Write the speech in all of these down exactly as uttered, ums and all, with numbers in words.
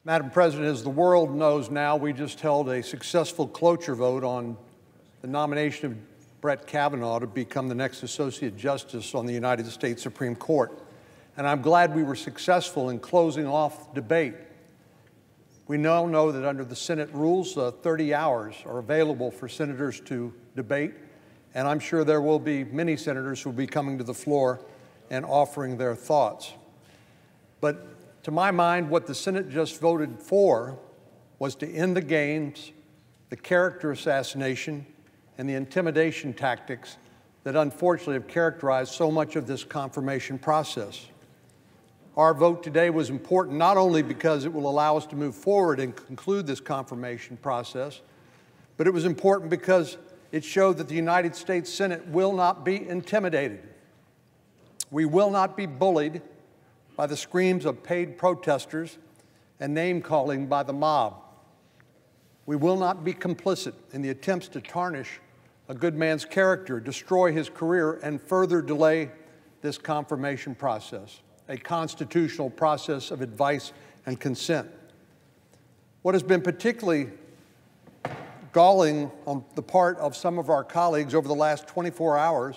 Madam President, as the world knows now, we just held a successful cloture vote on the nomination of Brett Kavanaugh to become the next Associate Justice on the United States Supreme Court. And I'm glad we were successful in closing off debate. We now know that under the Senate rules, uh, thirty hours are available for senators to debate, and I'm sure there will be many senators who will be coming to the floor and offering their thoughts. But to my mind, what the Senate just voted for was to end the games, the character assassination, and the intimidation tactics that unfortunately have characterized so much of this confirmation process. Our vote today was important not only because it will allow us to move forward and conclude this confirmation process, but it was important because it showed that the United States Senate will not be intimidated. We will not be bullied by the screams of paid protesters and name-calling by the mob. We will not be complicit in the attempts to tarnish a good man's character, destroy his career, and further delay this confirmation process, a constitutional process of advice and consent. What has been particularly galling on the part of some of our colleagues over the last twenty-four hours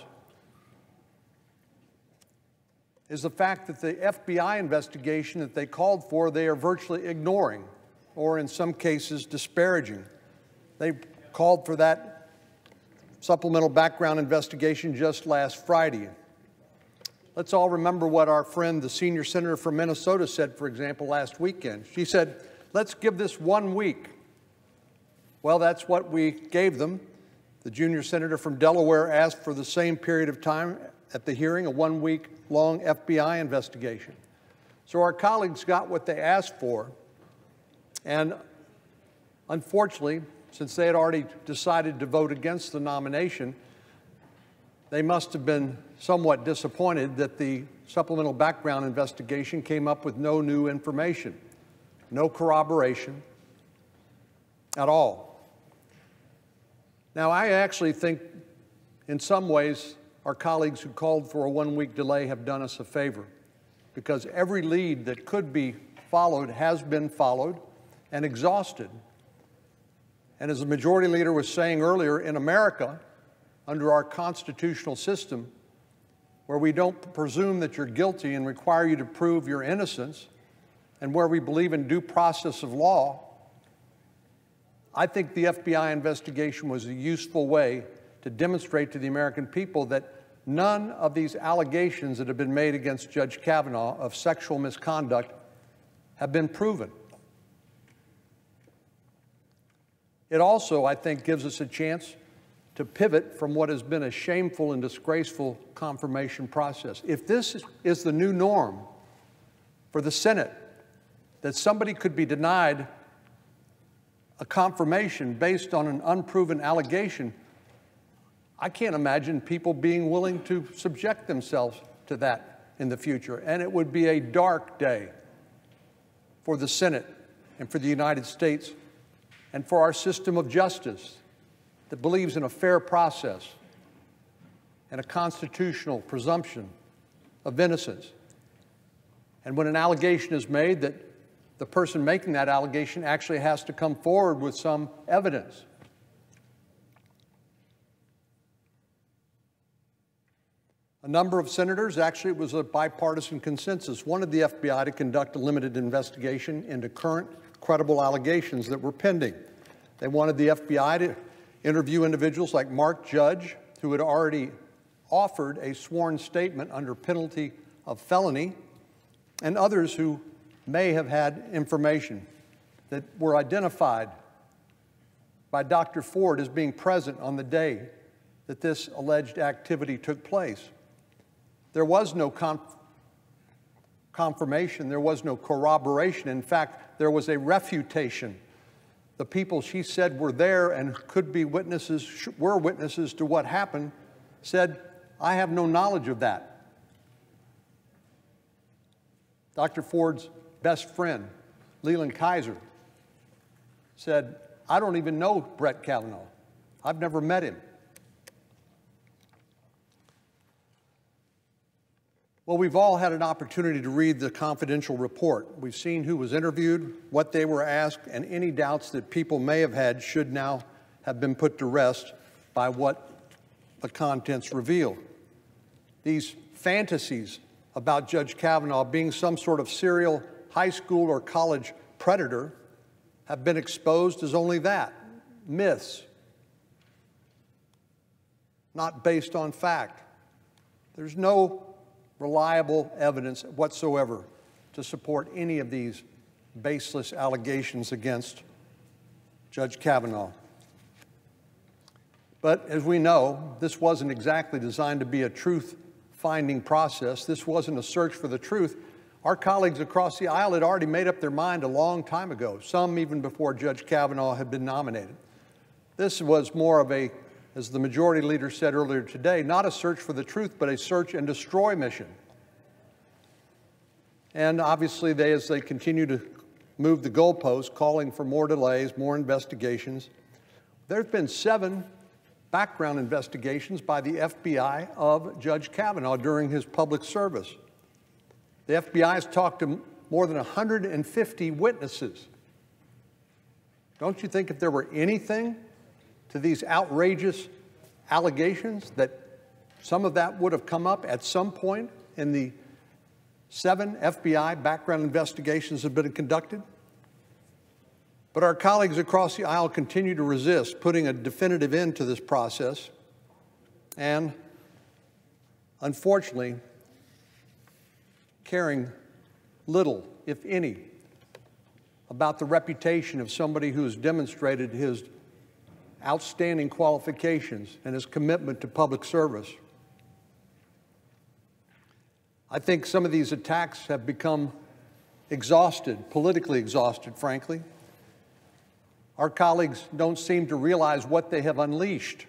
is the fact that the F B I investigation that they called for, they are virtually ignoring, or in some cases disparaging. They called for that supplemental background investigation just last Friday. Let's all remember what our friend, the senior senator from Minnesota, said, for example, last weekend. She said, let's give this one week. Well, that's what we gave them. The junior senator from Delaware asked for the same period of time at the hearing, a one-week-long F B I investigation. So our colleagues got what they asked for, and unfortunately, since they had already decided to vote against the nomination, they must have been somewhat disappointed that the supplemental background investigation came up with no new information, no corroboration at all. Now, I actually think in some ways our colleagues who called for a one-week delay have done us a favor, because every lead that could be followed has been followed and exhausted. And as the majority leader was saying earlier, in America, under our constitutional system, where we don't presume that you're guilty and require you to prove your innocence, and where we believe in due process of law, I think the F B I investigation was a useful way to demonstrate to the American people that none of these allegations that have been made against Judge Kavanaugh of sexual misconduct have been proven. It also, I think, gives us a chance to pivot from what has been a shameful and disgraceful confirmation process. If this is the new norm for the Senate, that somebody could be denied a confirmation based on an unproven allegation, I can't imagine people being willing to subject themselves to that in the future. And it would be a dark day for the Senate and for the United States and for our system of justice that believes in a fair process and a constitutional presumption of innocence. And when an allegation is made, that the person making that allegation actually has to come forward with some evidence. A number of senators, actually it was a bipartisan consensus, wanted the F B I to conduct a limited investigation into current credible allegations that were pending. They wanted the F B I to interview individuals like Mark Judge, who had already offered a sworn statement under penalty of felony, and others who may have had information that were identified by Doctor Ford as being present on the day that this alleged activity took place. There was no conf confirmation, there was no corroboration. In fact, there was a refutation. The people she said were there and could be witnesses, were witnesses to what happened, said, I have no knowledge of that. Doctor Ford's best friend, Leland Kaiser, said, I don't even know Brett Kavanaugh. I've never met him. Well, we've all had an opportunity to read the confidential report. We've seen who was interviewed, what they were asked, and any doubts that people may have had should now have been put to rest by what the contents reveal. These fantasies about Judge Kavanaugh being some sort of serial high school or college predator have been exposed as only that, myths, not based on fact. There's no reliable evidence whatsoever to support any of these baseless allegations against Judge Kavanaugh. But as we know, this wasn't exactly designed to be a truth-finding process. This wasn't a search for the truth. Our colleagues across the aisle had already made up their mind a long time ago, some even before Judge Kavanaugh had been nominated. This was more of a, as the majority leader said earlier today, not a search for the truth, but a search and destroy mission. And obviously, they, as they continue to move the goalposts, calling for more delays, more investigations. There have been seven background investigations by the F B I of Judge Kavanaugh during his public service. The F B I has talked to more than one hundred fifty witnesses. Don't you think if there were anything to these outrageous allegations, that some of that would have come up at some point in the seven F B I background investigations that have been conducted? But our colleagues across the aisle continue to resist putting a definitive end to this process, and unfortunately, caring little, if any, about the reputation of somebody who has demonstrated his outstanding qualifications and his commitment to public service. I think some of these attacks have become exhausted, politically exhausted, frankly. Our colleagues don't seem to realize what they have unleashed.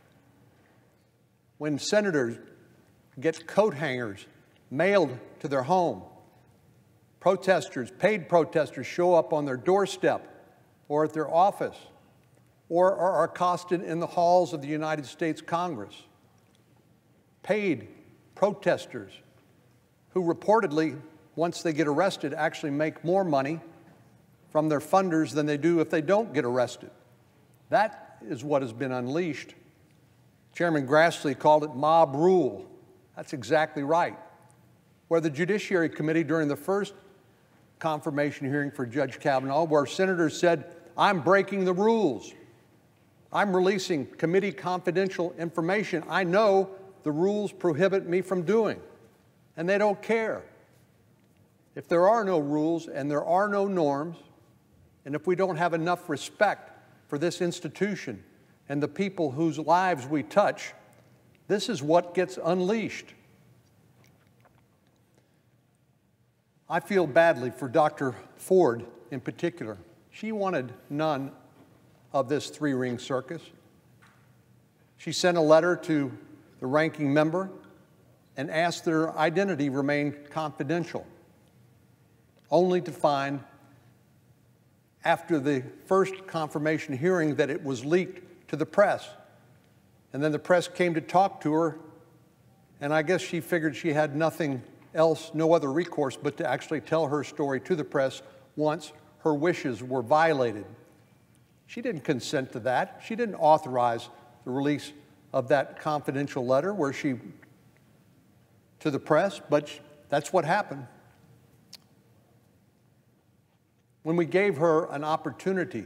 When senators get coat hangers mailed to their home, protesters, paid protesters, show up on their doorstep or at their office, or are accosted in the halls of the United States Congress. Paid protesters who reportedly, once they get arrested, actually make more money from their funders than they do if they don't get arrested. That is what has been unleashed. Chairman Grassley called it mob rule. That's exactly right. Where the Judiciary Committee, during the first confirmation hearing for Judge Kavanaugh, where senators said, I'm breaking the rules. I'm releasing committee confidential information I know the rules prohibit me from doing. And they don't care. If there are no rules and there are no norms, and if we don't have enough respect for this institution and the people whose lives we touch, this is what gets unleashed. I feel badly for Doctor Ford in particular. She wanted none of this three-ring circus. She sent a letter to the ranking member and asked that her identity remain confidential, only to find after the first confirmation hearing that it was leaked to the press. And then the press came to talk to her, and I guess she figured she had nothing else, no other recourse but to actually tell her story to the press once her wishes were violated. She didn't consent to that. She didn't authorize the release of that confidential letter where she, to the press, but that's what happened. When we gave her an opportunity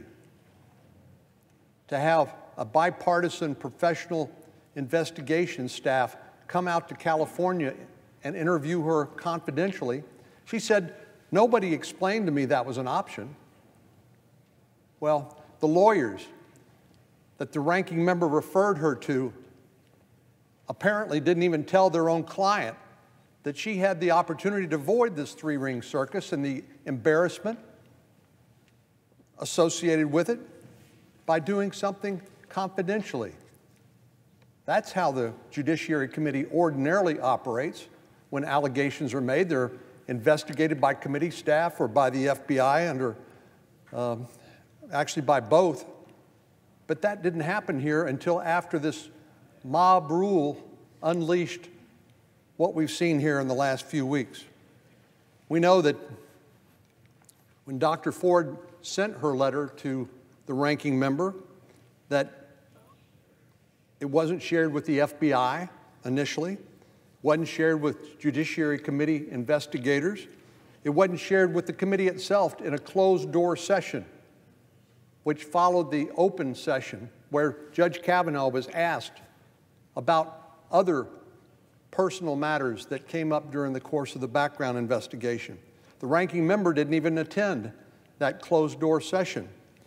to have a bipartisan professional investigation staff come out to California and interview her confidentially, she said, nobody explained to me that was an option. Well, the lawyers that the ranking member referred her to apparently didn't even tell their own client that she had the opportunity to avoid this three-ring circus and the embarrassment associated with it by doing something confidentially. That's how the Judiciary Committee ordinarily operates when allegations are made. They're investigated by committee staff or by the F B I under, um, actually by both. But that didn't happen here until after this mob rule unleashed what we've seen here in the last few weeks. We know that when Doctor Ford sent her letter to the ranking member, that it wasn't shared with the F B I initially, wasn't shared with Judiciary Committee investigators, it wasn't shared with the committee itself in a closed-door session, which followed the open session where Judge Kavanaugh was asked about other personal matters that came up during the course of the background investigation. The ranking member didn't even attend that closed-door session,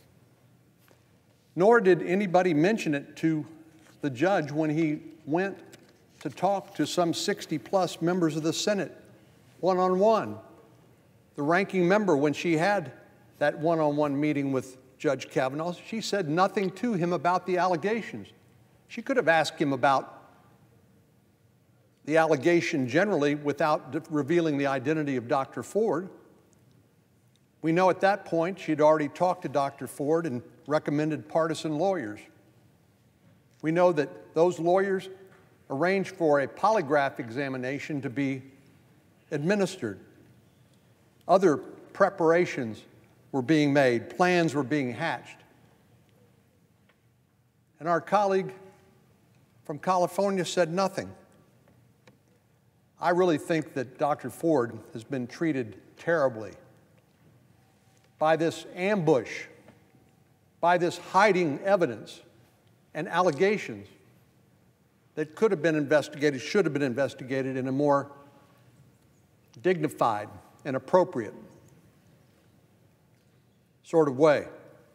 nor did anybody mention it to the judge when he went to talk to some sixty plus members of the Senate one-on-one. The ranking member, when she had that one-on-one meeting with Judge Kavanaugh, she said nothing to him about the allegations. She could have asked him about the allegation generally without revealing the identity of Doctor Ford. We know at that point she'd already talked to Doctor Ford and recommended partisan lawyers. We know that those lawyers arranged for a polygraph examination to be administered. Other preparations were being made, plans were being hatched. And our colleague from California said nothing. I really think that Doctor Ford has been treated terribly by this ambush, by this hiding evidence and allegations that could have been investigated, should have been investigated in a more dignified and appropriate sort of way.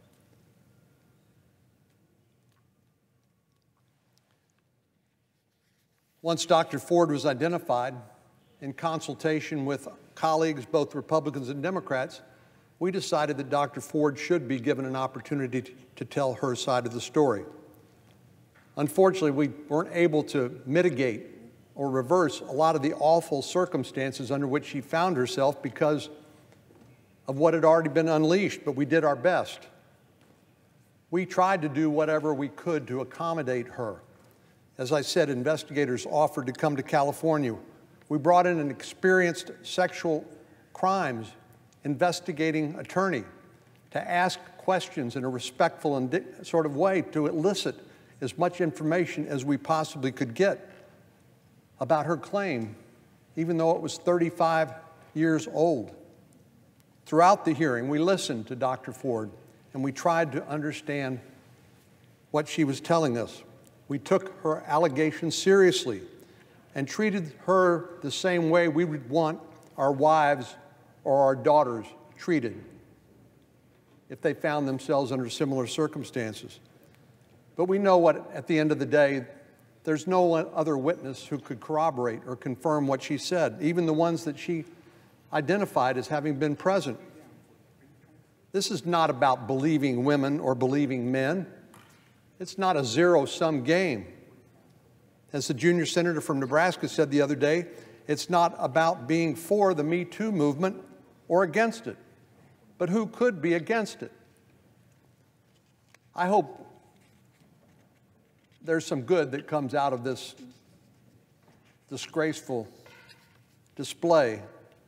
Once Doctor Ford was identified, in consultation with colleagues, both Republicans and Democrats, we decided that Doctor Ford should be given an opportunity to, to tell her side of the story. Unfortunately, we weren't able to mitigate or reverse a lot of the awful circumstances under which she found herself because of what had already been unleashed, but we did our best. We tried to do whatever we could to accommodate her. As I said, investigators offered to come to California. We brought in an experienced sexual crimes investigating attorney to ask questions in a respectful and sort of way to elicit as much information as we possibly could get about her claim, even though it was thirty-five years old. Throughout the hearing, we listened to Doctor Ford, and we tried to understand what she was telling us. We took her allegations seriously and treated her the same way we would want our wives or our daughters treated if they found themselves under similar circumstances. But we know what, at the end of the day, there's no other witness who could corroborate or confirm what she said, even the ones that she identified as having been present. This is not about believing women or believing men. It's not a zero-sum game. As the junior senator from Nebraska said the other day, it's not about being for the Me Too movement or against it, but who could be against it? I hope there's some good that comes out of this disgraceful display.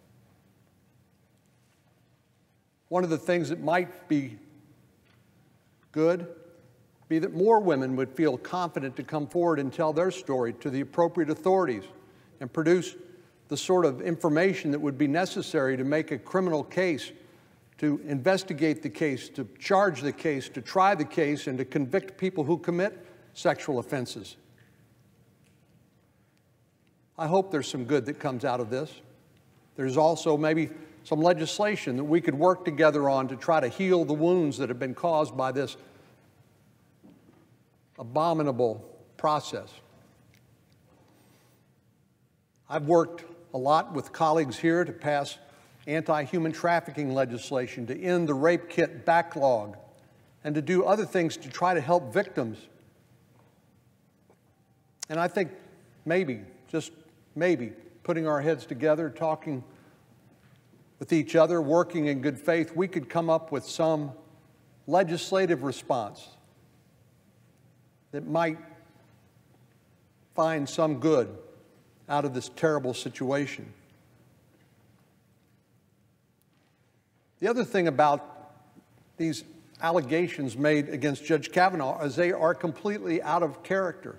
One of the things that might be good be that more women would feel confident to come forward and tell their story to the appropriate authorities and produce the sort of information that would be necessary to make a criminal case, to investigate the case, to charge the case, to try the case, and to convict people who commit sexual offenses. I hope there's some good that comes out of this. There's also maybe some legislation that we could work together on to try to heal the wounds that have been caused by this abominable process. I've worked a lot with colleagues here to pass anti-human trafficking legislation, to end the rape kit backlog, and to do other things to try to help victims. And I think maybe, just maybe, putting our heads together, talking with each other, working in good faith, we could come up with some legislative response that might find some good out of this terrible situation. The other thing about these allegations made against Judge Kavanaugh is they are completely out of character.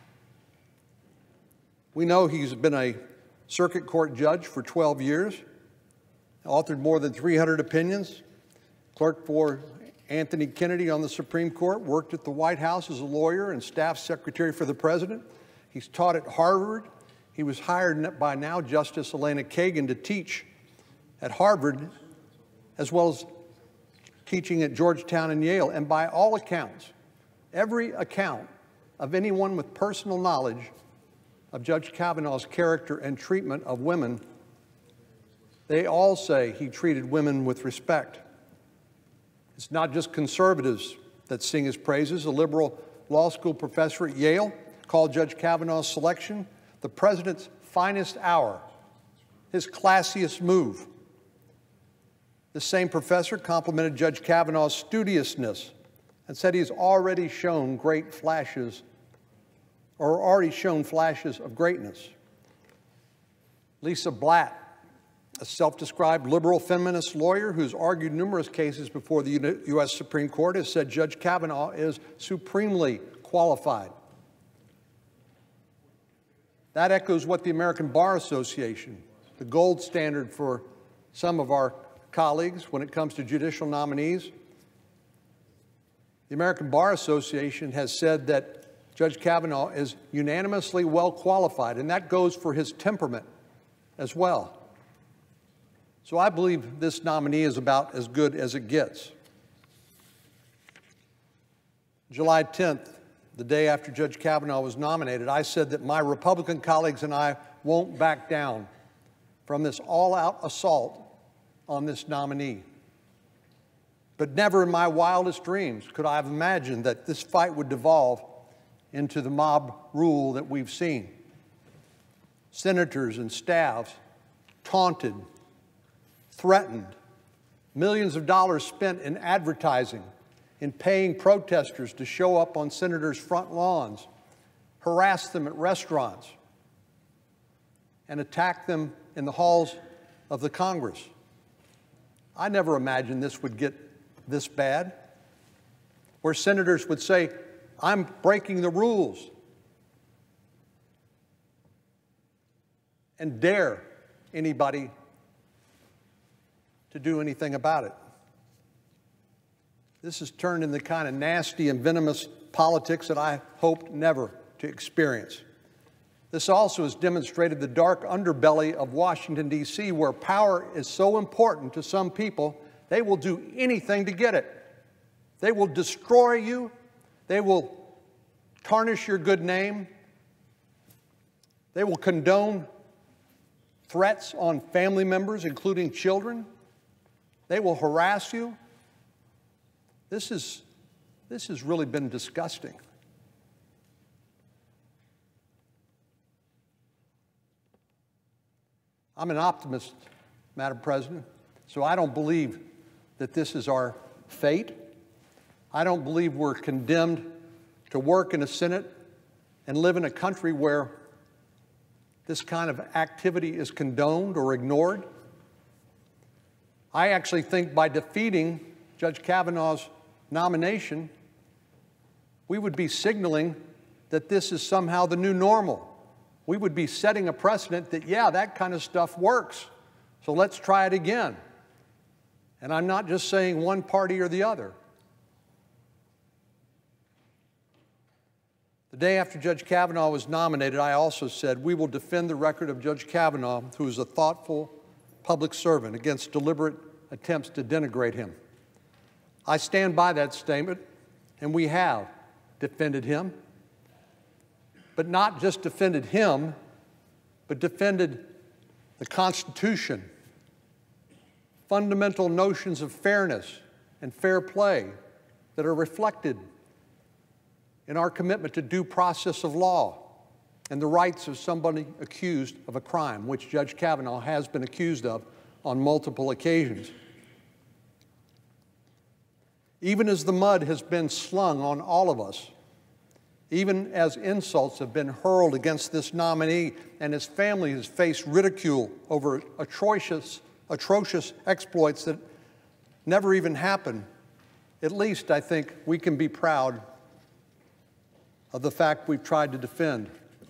We know he's been a circuit court judge for twelve years, authored more than three hundred opinions, clerked for Anthony Kennedy on the Supreme Court, worked at the White House as a lawyer and staff secretary for the president. He's taught at Harvard. He was hired by now Justice Elena Kagan to teach at Harvard, as well as teaching at Georgetown and Yale. And by all accounts, every account of anyone with personal knowledge of Judge Kavanaugh's character and treatment of women, they all say he treated women with respect. It's not just conservatives that sing his praises. A liberal law school professor at Yale called Judge Kavanaugh's selection the president's finest hour, his classiest move. The same professor complimented Judge Kavanaugh's studiousness and said he's already shown great flashes, or already shown flashes of greatness. Lisa Blatt, a self-described liberal feminist lawyer who's argued numerous cases before the U S Supreme Court, has said Judge Kavanaugh is supremely qualified. That echoes what the American Bar Association, the gold standard for some of our colleagues when it comes to judicial nominees. The American Bar Association has said that Judge Kavanaugh is unanimously well qualified, and that goes for his temperament as well. So I believe this nominee is about as good as it gets. July tenth, the day after Judge Kavanaugh was nominated, I said that my Republican colleagues and I won't back down from this all-out assault on this nominee. But never in my wildest dreams could I have imagined that this fight would devolve into the mob rule that we've seen. Senators and staffs taunted, threatened, millions of dollars spent in advertising, in paying protesters to show up on senators' front lawns, harass them at restaurants, and attack them in the halls of the Congress. I never imagined this would get this bad, where senators would say, "I'm breaking the rules," and dare anybody to do anything about it. This has turned into the kind of nasty and venomous politics that I hoped never to experience. This also has demonstrated the dark underbelly of Washington, D C, where power is so important to some people, they will do anything to get it. They will destroy you. They will tarnish your good name. They will condone threats on family members, including children. They will harass you. This is, this has really been disgusting. I'm an optimist, Madam President, so I don't believe that this is our fate. I don't believe we're condemned to work in a Senate and live in a country where this kind of activity is condoned or ignored. I actually think by defeating Judge Kavanaugh's nomination, we would be signaling that this is somehow the new normal. We would be setting a precedent that, yeah, that kind of stuff works, so let's try it again. And I'm not just saying one party or the other. The day after Judge Kavanaugh was nominated, I also said, we will defend the record of Judge Kavanaugh, who is a thoughtful public servant, against deliberate attempts to denigrate him. I stand by that statement, and we have defended him, but not just defended him, but defended the Constitution, fundamental notions of fairness and fair play that are reflected in our commitment to due process of law and the rights of somebody accused of a crime, which Judge Kavanaugh has been accused of on multiple occasions. Even as the mud has been slung on all of us, even as insults have been hurled against this nominee and his family has faced ridicule over atrocious, atrocious exploits that never even happened, at least I think we can be proud of the fact we've tried to defend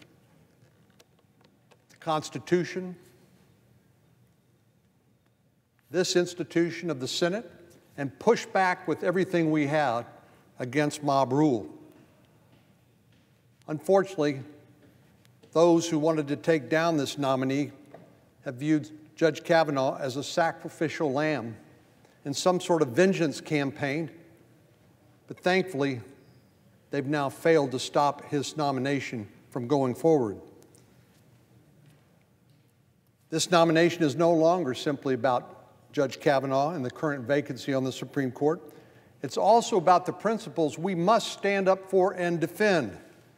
the Constitution, this institution of the Senate, and push back with everything we have against mob rule. Unfortunately, those who wanted to take down this nominee have viewed Judge Kavanaugh as a sacrificial lamb in some sort of vengeance campaign, but thankfully, they've now failed to stop his nomination from going forward. This nomination is no longer simply about Judge Kavanaugh and the current vacancy on the Supreme Court. It's also about the principles we must stand up for and defend.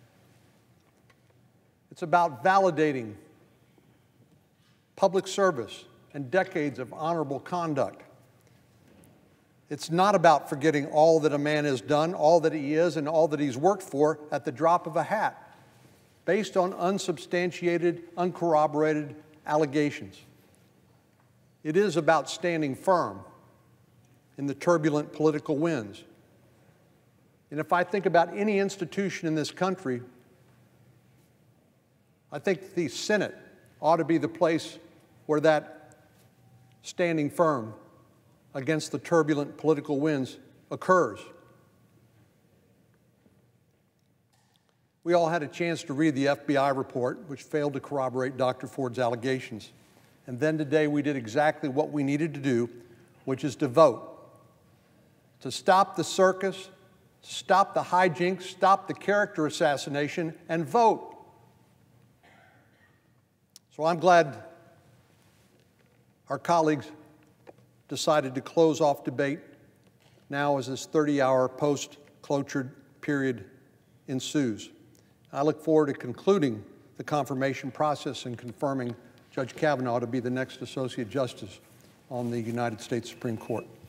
It's about validating public service and decades of honorable conduct. It's not about forgetting all that a man has done, all that he is, and all that he's worked for at the drop of a hat, based on unsubstantiated, uncorroborated allegations. It is about standing firm in the turbulent political winds. And if I think about any institution in this country, I think the Senate ought to be the place where that standing firm against the turbulent political winds occurs. We all had a chance to read the F B I report, which failed to corroborate Doctor Ford's allegations. And then today we did exactly what we needed to do, which is to vote. To stop the circus, stop the hijinks, stop the character assassination, and vote. So I'm glad our colleagues decided to close off debate now as this thirty-hour post-cloture period ensues. I look forward to concluding the confirmation process and confirming Judge Kavanaugh to be the next Associate Justice on the United States Supreme Court.